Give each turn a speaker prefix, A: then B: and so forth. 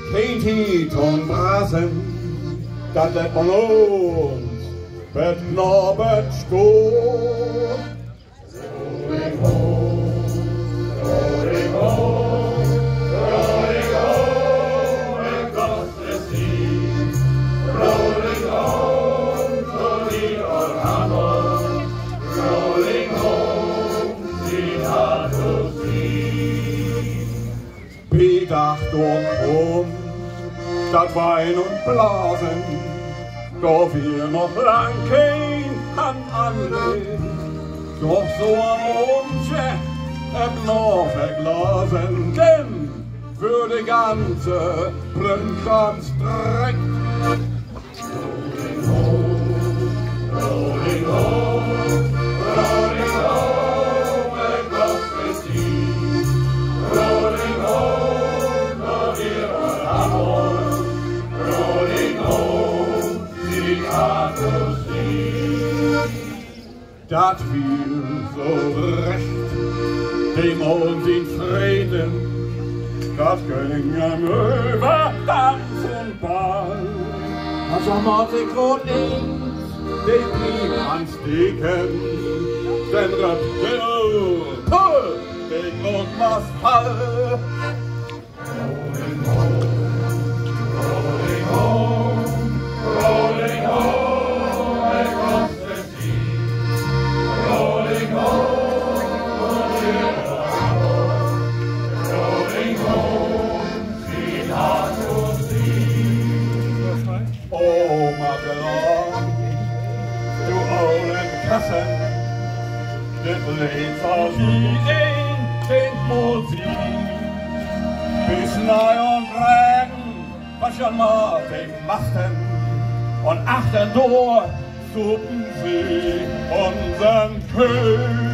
A: kein Tiet und Brasen, dat let man uns, bet Norbert Stur. Rolling home, rolling home, rolling home across the sea. Rolling home to the old harbor, rolling home, sweetheart to see. Bedacht und statt Wein und Blasen, doch wir noch lang kein Hand anlegen. Doch so am Mondje noch verglasen, denn für die ganze Blümkranz direkt. Rolling home, rolling home, rolling home across the sea. Rolling home, no dear old harbor, rolling home, sweetheart to see. Dat fiel so recht, dem uns in Frieden, dat ging am über Tanz und Ball. Als am Mortigrot links, den blieb ans Dicken, den Röp, den Pull, den Notmaß Fall. Rolling home, rolling home, rolling home across the sea. Rolling home, rolling home, sweetheart to see. Oh, Magellan, du olden Kassen, det leed als iedereen denkt moet zien. Bis neu und Regen, was schon mal den Masten, und achten durch suppen sie unseren König.